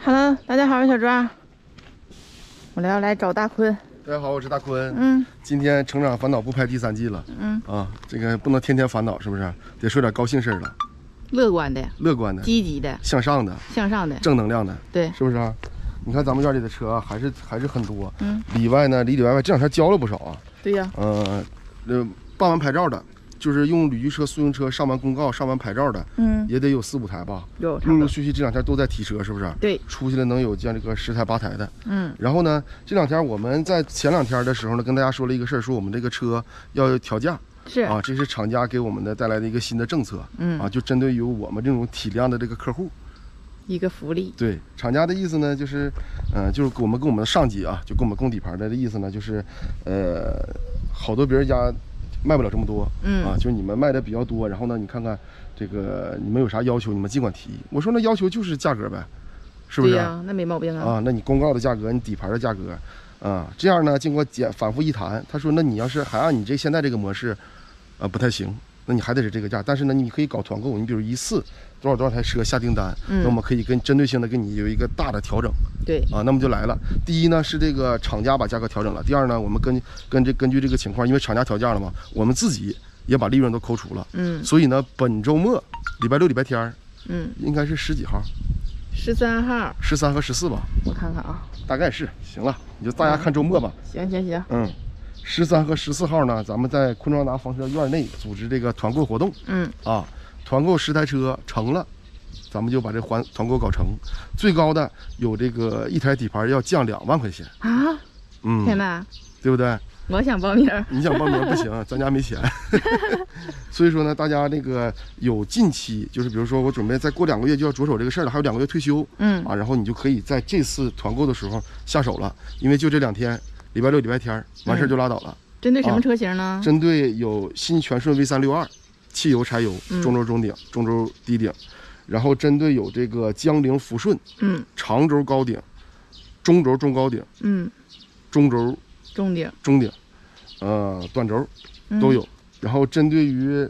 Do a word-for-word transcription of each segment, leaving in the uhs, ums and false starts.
Hello， 大家好，我是小庄。我要来找大坤。 大家好，我是大坤。 嗯， 今天《成长烦恼》不拍第三季了。 嗯啊，这个不能天天烦恼，是不是？得说点高兴事儿了。 乐观的、 乐观的、 积极的、 向上的、 向上的、 正能量的， 对， 是不是啊？你看咱们院里的车、啊、还是还是很多。 嗯， 里外呢，里里外外这两天交了不少啊。 对呀。 呃，呃，办完牌照的。 就是用旅居车、速用车上完公告、上完牌照的，嗯，也得有四五台吧。 有， 陆陆续续这两天都在提车，是不是？ 对， 出去了能有像这个十台八台的， 嗯。然后呢，这两天我们在前两天的时候呢，跟大家说了一个事儿，说我们这个车要调价， 是啊， 这是厂家给我们的带来的一个新的政策，嗯啊，就针对于我们这种体量的这个客户， 一个福利。对， 厂家的意思呢，就是，呃，就是我们跟我们的上级啊，就跟我们供底盘的意思呢，就是，呃，好多别人家。 卖不了这么多，嗯啊，就是你们卖的比较多，然后呢，你看看这个你们有啥要求，你们尽管提。我说那要求就是价格呗，是不是？ 对呀，那没毛病啊。 啊，那你公告的价格，你底盘的价格，啊，这样呢，经过简反复一谈，他说，那你要是还按你这现在这个模式，啊，不太行，那你还得是这个价。但是呢，你可以搞团购，你比如一次多少多少台车下订单，嗯、那我们可以跟针对性的给你有一个大的调整。 对啊，那么就来了。第一呢是这个厂家把价格调整了，第二呢，我们根跟这根据这个情况，因为厂家调价了嘛，我们自己也把利润都扣除了。嗯，所以呢，本周末礼拜六、礼拜天，嗯，应该是十几号？ 十三号。十三和十四吧？ 我看看啊， 大概是。行了，你就大家看周末吧。 行行行。 嗯，十三和十四号呢，咱们在昆庄达房车院内组织这个团购活动。嗯，啊，团购十台车成了。 咱们就把这环团购搞成，最高的有这个一台底盘要降两万块钱啊！嗯，天哪， 对不对？ 我想报名， 你想报名不行，咱家没钱。所以说呢，大家这个有近期，就是比如说我准备再过两个月就要着手这个事儿了，还有两个月退休，嗯啊，然后你就可以在这次团购的时候下手了，因为就这两天，礼拜六、礼拜天完事儿就拉倒了。 针对什么车型呢？ 针对有新全顺 V 三六二，汽油、柴油，中轴中顶、中轴低顶。 然后针对有这个江铃福顺，嗯，长轴高顶，中轴中高顶，嗯，中轴中顶中顶，呃，短轴都有。嗯、然后针对于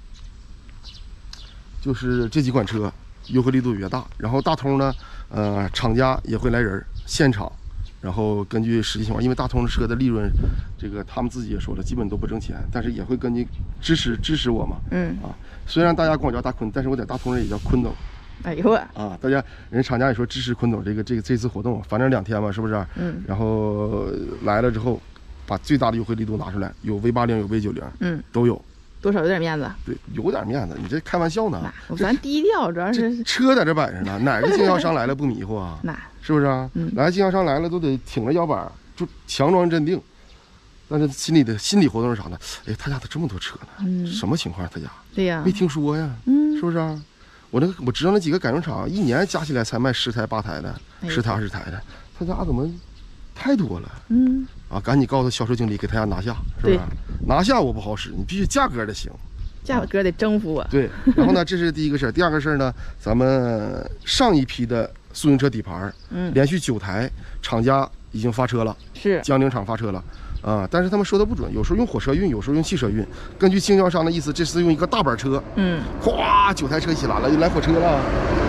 就是这几款车，优惠力度越大。然后大通呢，呃，厂家也会来人现场，然后根据实际情况，因为大通的车的利润，这个他们自己也说了，基本都不挣钱，但是也会根据支持支持我嘛，嗯啊。 虽然大家管我叫大坤，但是我在大通人也叫坤总。 哎呦我啊，大家人厂家也说支持坤总这个这个这次活动，反正两天嘛，是不是？嗯。然后来了之后，把最大的优惠力度拿出来，有 V 八零，有 V 九零，嗯，都有。 多少有点面子？ 对，有点面子。你这开玩笑呢？ 咱低调，主要是车在这摆着呢，哪个经销商来了不迷糊啊？ 那是不是啊？嗯。来经销商来了都得挺着腰板，就强装镇定。 但是心里的心理活动是啥呢？哎，他家咋这么多车呢？嗯，什么情况？他家对呀， 没听说呀。嗯，是不是啊？我那个我知道那几个改装厂一年加起来才卖十台八台的，十台二十台的，他家怎么太多了？嗯，啊，赶紧告诉销售经理给他家拿下，是不是？拿下我不好使，你必须价格得行， 价格得征服我。 对，然后呢，这是第一个事儿。第二个事儿呢，咱们上一批的速用车底盘，嗯，连续九台厂家已经发车了， 是江铃厂发车了。 啊、嗯，但是他们说的不准，有时候用火车运，有时候用汽车运。根据经销商的意思，这次用一个大板车，嗯，哗，九台车一起来了，就来火车了。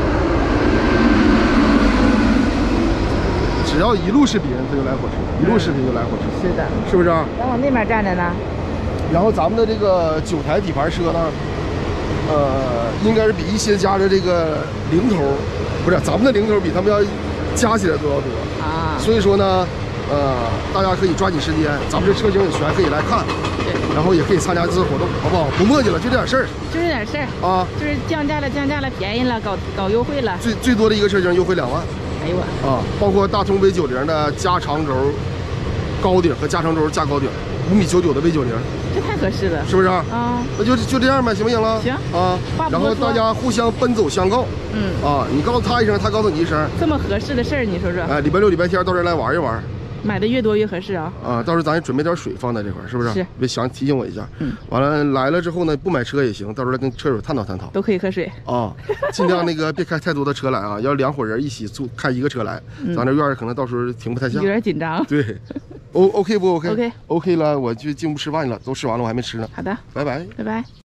只要一路是别人，他就来火车；一路是别人就来火车。 是的， 是不是啊？ 咱往那边站着呢。 然后咱们的这个九台底盘车呢，呃，应该是比一些家的这个零头，不是咱们的零头比他们要加起来都要多啊。所以说呢。 呃，大家可以抓紧时间，咱们这车型也全，可以来看，对，然后也可以参加这次活动，好不好？不墨迹了，就这点事儿， 就这点事儿啊，就是降价了，降价了，便宜了，搞搞优惠了， 最最多的一个车型优惠两万， 哎呦我啊，包括大通 V 九零的加长轴高顶和加长轴加高顶，五米九九的 V 九零， 这太合适了， 是不是啊？啊，那就就这样呗，行不行了？ 行啊，然后大家互相奔走相告，嗯啊，你告诉他一声，他告诉你一声， 这么合适的事儿，你说说？ 哎，礼拜六、礼拜天到这儿来玩一玩。 买的越多越合适啊！ 啊，到时候咱也准备点水放在这块儿，是不是？ 是。 别想提醒我一下。嗯。完了来了之后呢，不买车也行，到时候来跟车友探讨探讨。 都可以喝水。 啊，尽量那个别开太多的车来啊，要两伙人一起坐开一个车来，嗯、咱这院儿可能到时候停不太下。 有点紧张。 对。O OK 不 OK？OK OK OK 了，我就进屋吃饭去了，都吃完了，我还没吃呢。 好的， 拜拜。 拜拜。